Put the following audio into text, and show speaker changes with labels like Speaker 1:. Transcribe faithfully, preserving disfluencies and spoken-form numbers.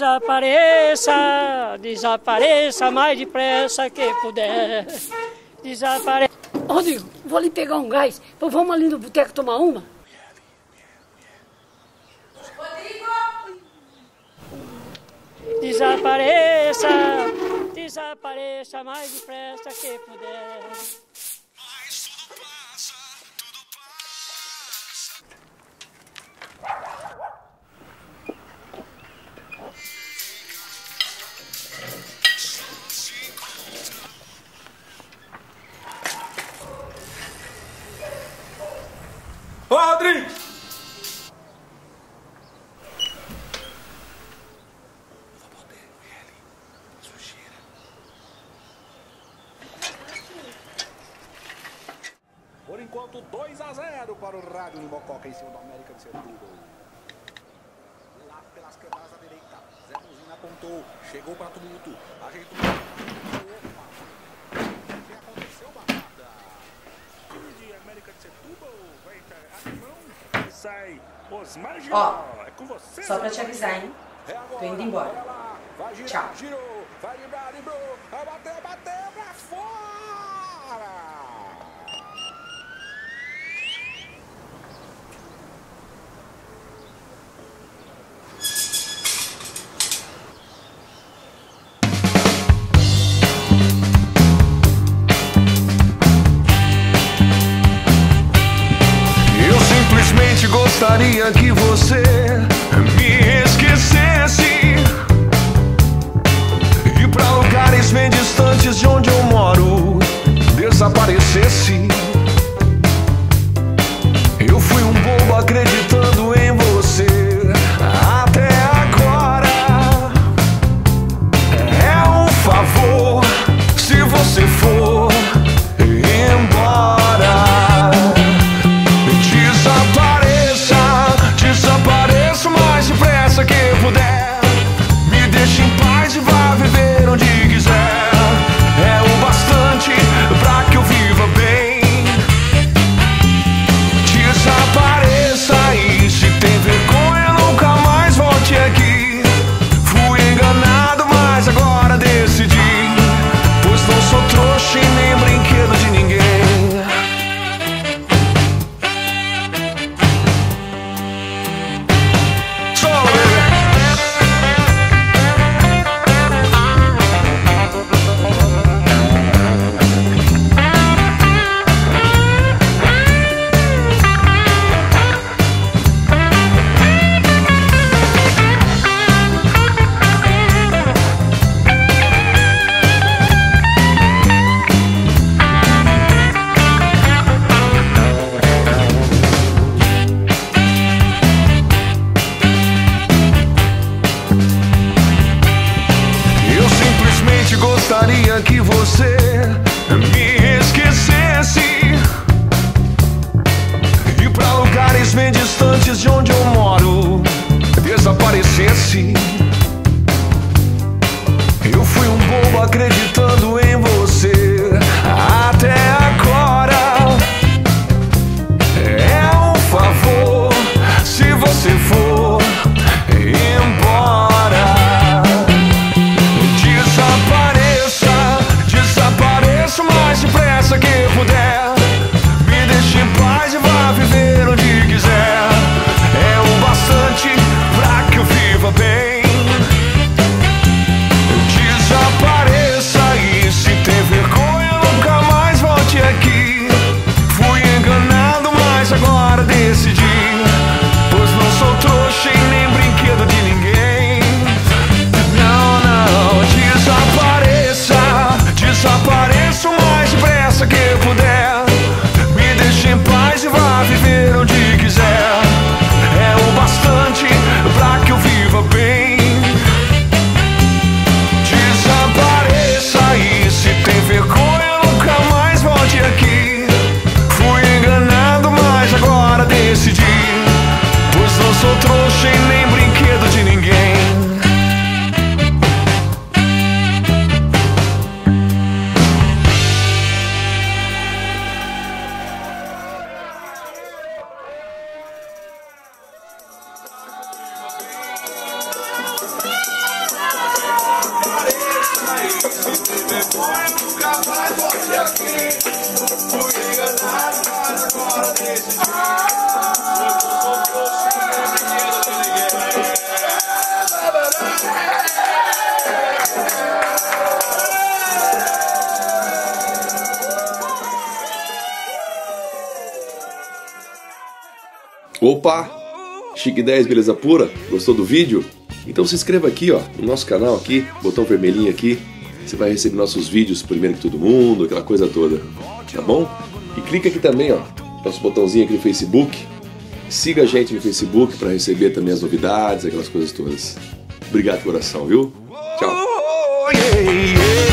Speaker 1: Desapareça, desapareça mais depressa que puder. Desapareça.
Speaker 2: Rodrigo, vou ali pegar um gás. Vamos ali no boteco tomar uma?
Speaker 3: Rodrigo!
Speaker 1: Desapareça, desapareça mais depressa que puder.
Speaker 4: Mas tudo passa, tudo passa.
Speaker 5: Ô, Rodrigo!
Speaker 6: Por enquanto, dois a zero para o Rádio de Mococa em cima do América de Setúbal. Lá pelas quebradas da direita, Zé Muzinho apontou, chegou para tumulto, ajeitou. Opa! O que aconteceu, Batata?
Speaker 7: Time de América de Setúbal vai encarar a mão. Sai Osmar Gil.
Speaker 3: Ó,
Speaker 7: É com você.
Speaker 3: só pra te avisar, hein?
Speaker 6: É agora,
Speaker 3: Tô indo embora.
Speaker 6: olha lá, vai girar,
Speaker 3: Tchau.
Speaker 6: girou, vai vibrar, vibrou, vai bater, bateu pra fora!
Speaker 4: Eu simplesmente gostaria que você me esquecesse e pra lugares bem distantes de onde eu moro desaparecesse. Eu fui um bobo acreditando em você até agora. É um favor se você for embora. Desapareça, desapareça o mais depressa que puder. Me deixe em paz e vá viver onde quiser. É o bastante pra que eu viva bem. Desapareça e se tem vergonha nunca mais volte aqui. Fui enganado, mas agora decidi, pois não sou trouxa e nem brinquedo de ninguém. Eu simplesmente gostaria que você me esquecesse e pra lugares bem distantes de onde eu moro desaparecesse. Eu fui um bobo acreditando em você até agora. É um favor se você for embora. Desapareça, desapareça.
Speaker 5: Opa! Chique dez, beleza pura? Gostou do vídeo? Então se inscreva aqui, ó, no nosso canal aqui, botão vermelhinho aqui. Você vai receber nossos vídeos primeiro que todo mundo, aquela coisa toda, tá bom? E clica aqui também, ó, nosso botãozinho aqui no Facebook. Siga a gente no Facebook para receber também as novidades, aquelas coisas todas. Obrigado de coração, viu? Tchau!